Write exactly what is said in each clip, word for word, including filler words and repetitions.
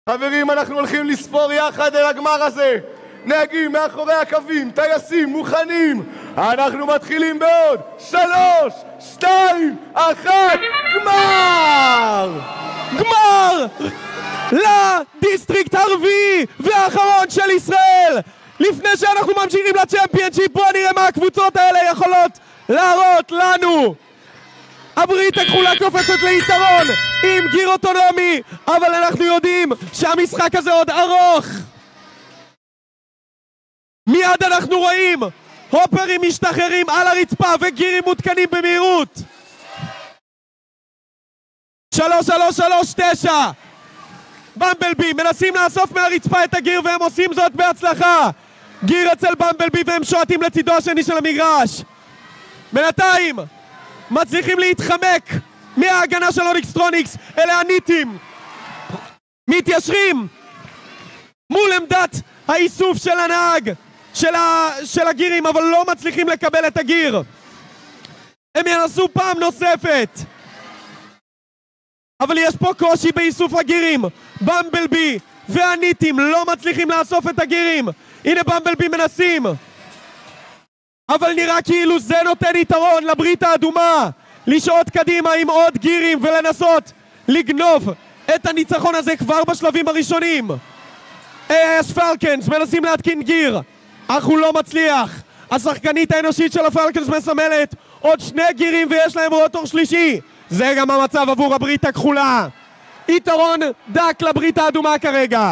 חברים, אנחנו הולכים לספור יחד אל הגמר הזה. נהגים מאחורי הקווים, טייסים מוכנים. אנחנו מתחילים בעוד שלוש, שתיים, אחת, גמר! גמר! לדיסטריקט הרביעי והאחרון של ישראל. לפני שאנחנו ממשיכים לצ'מפיונשיפ, בואו נראה מה הקבוצות האלה יכולות להראות לנו. הברית הכחולה קופצת ליתרון עם גיר אוטונומי, אבל אנחנו יודעים שהמשחק הזה עוד ארוך. מיד אנחנו רואים הופרים משתחררים על הרצפה וגירים מותקנים במהירות. שלוש שלוש שלוש תשע במבלבי מנסים לאסוף מהרצפה את הגיר והם עושים זאת בהצלחה. גיר אצל במבלבי והם שועטים לצידו השני של המגרש. בינתיים מצליחים להתחמק מההגנה של אוניקסטרוניקס. אלה הניטים מתיישרים מול עמדת האיסוף של הנהג של, ה... של הגירים, אבל לא מצליחים לקבל את הגיר. הם ינסו פעם נוספת, אבל יש פה קושי באיסוף הגירים. במבלבי והניטים לא מצליחים לאסוף את הגירים. הנה במבלבי מנסים, אבל נראה כאילו זה נותן יתרון לברית האדומה לשעות קדימה עם עוד גירים ולנסות לגנוב את הניצחון הזה כבר בשלבים הראשונים. אס פלקנס מנסים להתקין גיר, אך הוא לא מצליח. השחקנית האנושית של הפלקנס מסמלת עוד שני גירים ויש להם רוטור שלישי. זה גם המצב עבור הברית הכחולה. יתרון דק לברית האדומה כרגע.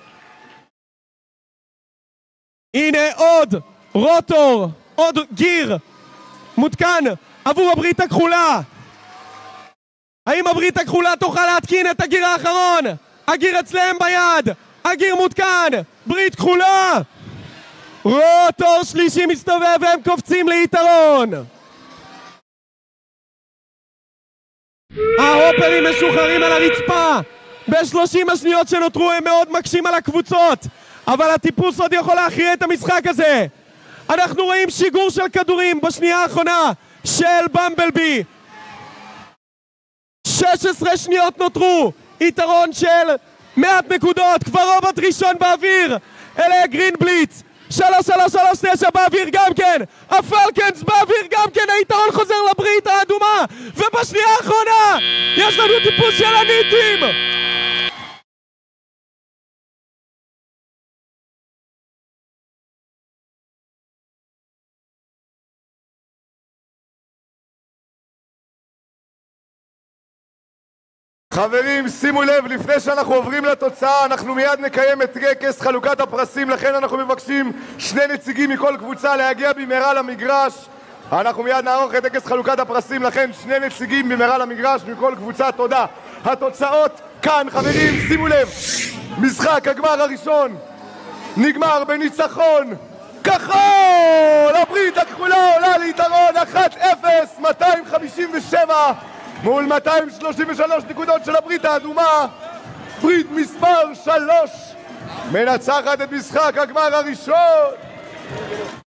הנה עוד רוטור, עוד גיר מותקן עבור הברית הכחולה. האם הברית הכחולה תוכל להתקין את הגיר האחרון? הגיר אצלם ביד, הגיר מותקן, ברית כחולה. רוטור שלישי מסתובב והם קופצים ליתרון. ההופרים משוחררים על הרצפה. בשלושים השניות שנותרו הם מאוד מקשים על הקבוצות, אבל הטיפוס עוד יכול להכריע את המשחק הזה. אנחנו רואים שיגור של כדורים בשנייה האחרונה של במבלבי. שש עשרה שניות נותרו, יתרון של מעט נקודות. כבר רובוט ראשון באוויר, אלה גרין בליץ. שלוש שלוש שלוש תשע באוויר גם כן, הפלקנס באוויר גם כן. היתרון חוזר לברית האדומה, ובשנייה האחרונה יש לנו טיפוס של הניטים. חברים, שימו לב, לפני שאנחנו עוברים לתוצאה, אנחנו מיד נקיים את טקס חלוקת הפרסים, לכן אנחנו מבקשים שני נציגים מכל קבוצה להגיע במהרה למגרש. אנחנו מיד נערוך את טקס חלוקת הפרסים, לכן שני נציגים במהרה למגרש מכל קבוצה. תודה. התוצאות כאן, חברים, שימו לב. משחק הגמר הראשון נגמר בניצחון כחול. הברית הכחולה עולה ליתרון אחת אפס, מאתיים חמישים ושבע מול מאתיים שלושים ושלוש נקודות של הברית האדומה. ברית מספר שלוש מנצחת את משחק הגמר הראשון.